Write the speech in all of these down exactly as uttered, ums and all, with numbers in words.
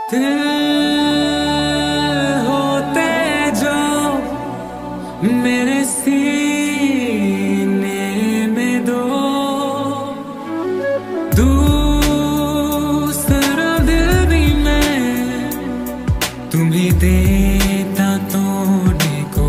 दिल होते जो मेरे सीने में दो, दूसरा दिल भी मैं तुम्हें देता तोड़ने को।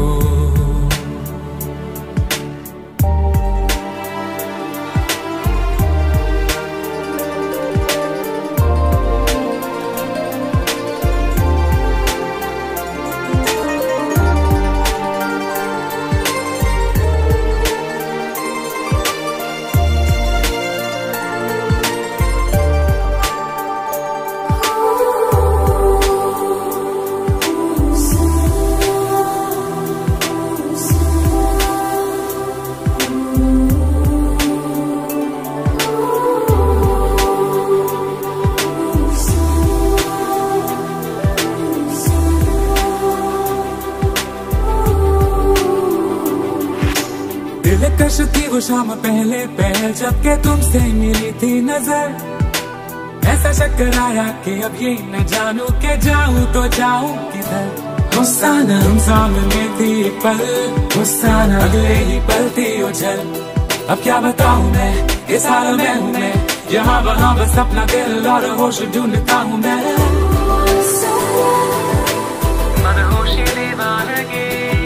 दिलकश थी वो शाम पहले पहल जबकि तुमसे मिली थी नजर, ऐसा चक्कर आया कि अब ये न जानू के जाऊं तो जाऊं किधर। गुस्सा न हम सामने थी एक पल, गुस्सा न अगले ही पल थी उछल। अब क्या बताऊं मैं, इस हाल में हूँ मैं, यहाँ वहाँ बस अपना दिल और होश ढूंढता हूँ मैं। मनहोशी दीवानगी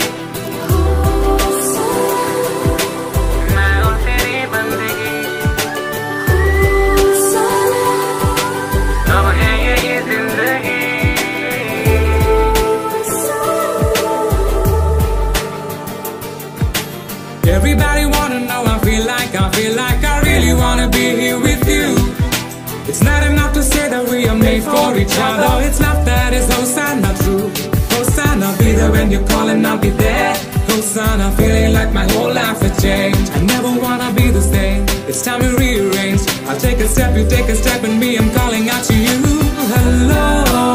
Everybody wanna know, I feel like, I feel like I really wanna be here with you. It's not enough to say that we are made for each other. It's not that, it's Hosanna true. Hosanna, be there when you call and I'll be there. Hosanna, feeling like my whole life has changed. I never wanna be the same, it's time to rearrange. I'll take a step, you take a step, and me, I'm calling out to you. Hello.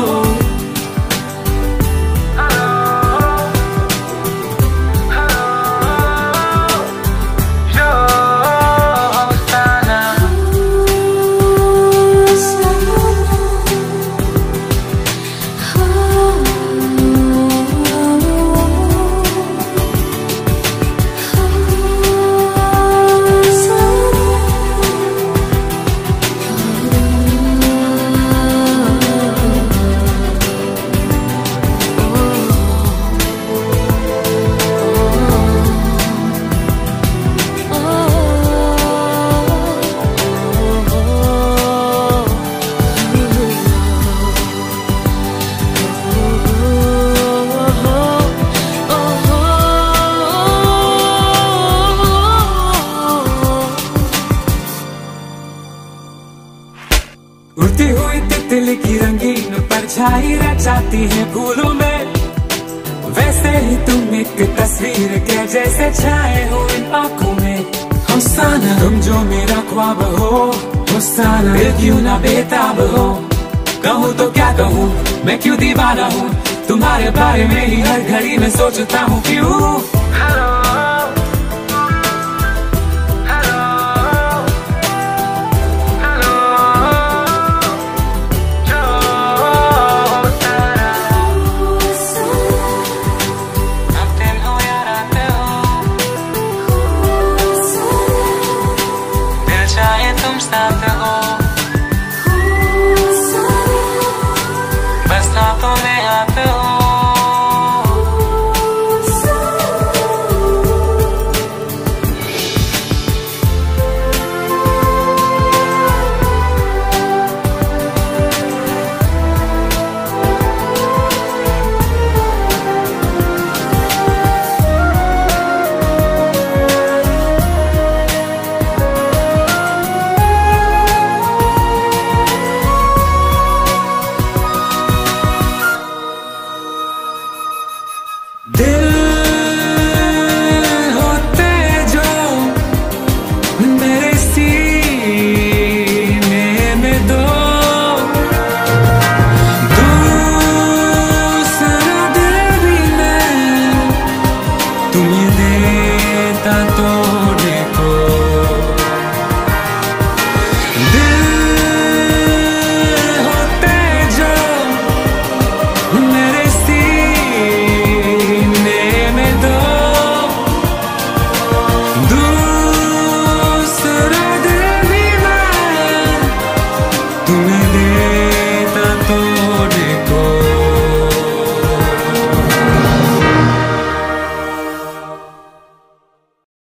उड़ती हुई तितली की रंगीन परछाई रह जाती है फूलों में, वैसे ही तुम एक तस्वीर के जैसे छाए हो इन आंखों में। होसाना तुम जो मेरा ख्वाब हो, होसाना दिल क्यों ना बेताब हो। कहूँ तो क्या कहूँ, मैं क्यों दीवाना हूँ, तुम्हारे बारे में ही हर घड़ी में सोचता हूँ क्यों। हेलो साथ हो।